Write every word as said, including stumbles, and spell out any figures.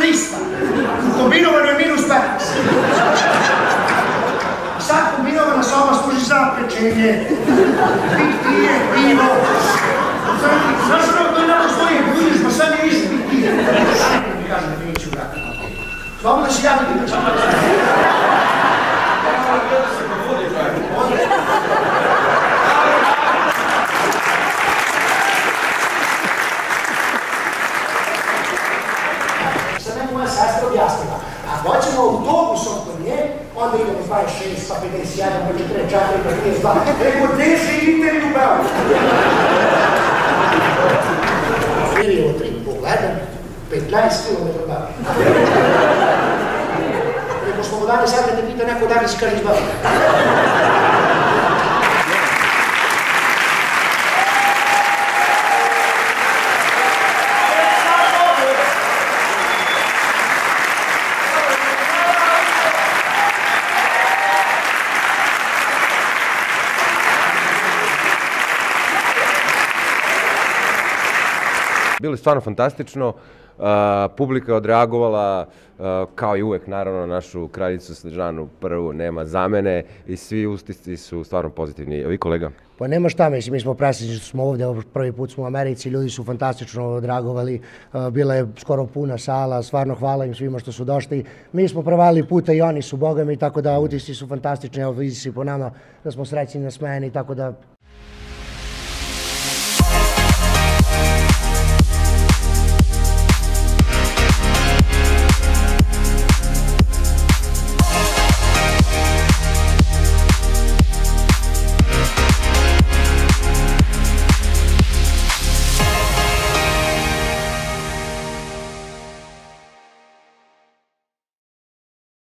ista. U kombinovanju je minus petnaest. Sad kombinovana soba služi za pečenje, piktije, pivo. Znaš ono to je nato stoji, budiš, pa sad je isti piktije. Šajte mi kaže da neću vratiti. Slobodno da si ja vidim da ću vratiti. Sad neko moja sestra objasnila, ako hoćemo autobusom kod nje, onda idemo dvadeset šest, pa pedeset jedan, pa četrdeset četiri, pa trideset dva. Eko, gde živite li u Beogradu? Filijevo tri, pogledam, petnaest kilometra Beogradu. Eko, smo dane sad kad te pita neko da li si kaže iz Beograda. Bilo je stvarno fantastično, publika je odreagovala kao i uvek, naravno, našu kraljicu Snežanu prvu, nema zamene i svi ustisci su stvarno pozitivni. A vi, kolega? Pa nema šta, mislim, mi smo presrećni što smo ovde, prvi put smo u Americi, ljudi su fantastično odreagovali, bila je skoro puna sala, stvarno hvala im svima što su došli. Mi smo provalili puta i oni su, boga mi, tako da utisci su fantastični, evo vidi se po nama da smo srećni na smeni, tako da